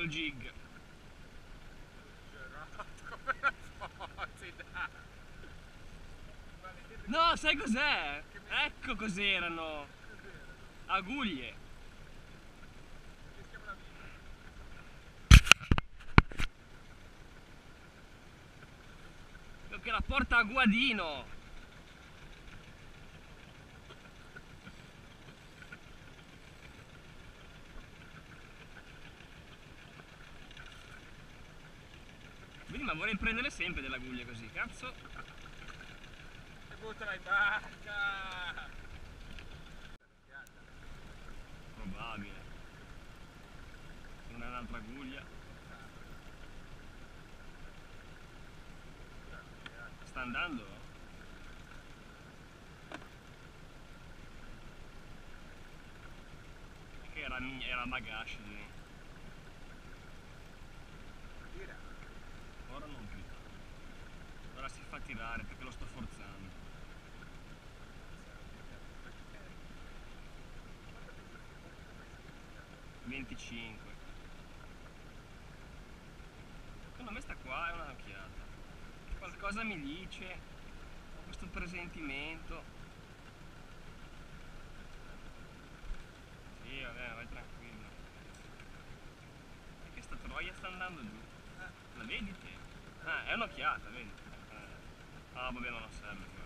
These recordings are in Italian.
col jig. No, sai cos'è? Ecco cos'erano. Aguglie. Che la porta a Guadino. Vedi, ma vorrei prendere sempre delle aguglie così, cazzo. E buttala in barca! Probabile. Non è un'altra aguglia. Sta andando? Che era bagashi lì. Ora non più. Ora si fa tirare perché lo sto forzando. 25. Secondo me sta qua è una occhiata. Qualcosa mi dice, ho questo presentimento. Sì, vabbè, vai tranquillo. Perché sta troia sta andando giù. La vedi te? Ah, è un'occhiata, vedi? Ah, vabbè, ma non serve qua.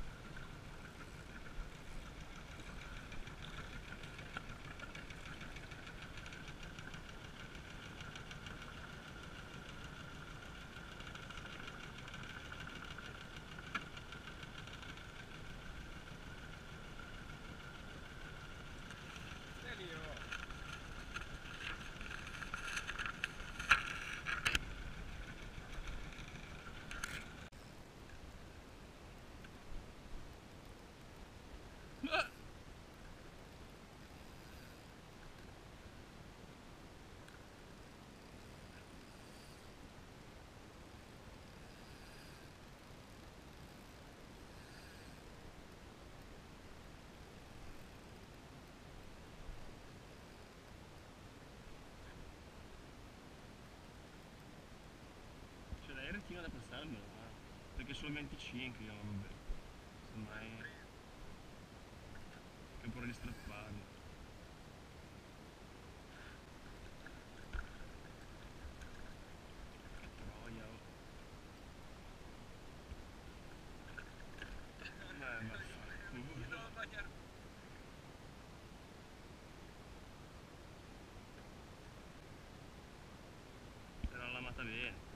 C'è l'aeretino da passarmelo, perché solo 25 io, vabbè. Semmai che pure di strapparlo. Che troia, oh. Vaffanculo. Se l'ho lamata bene.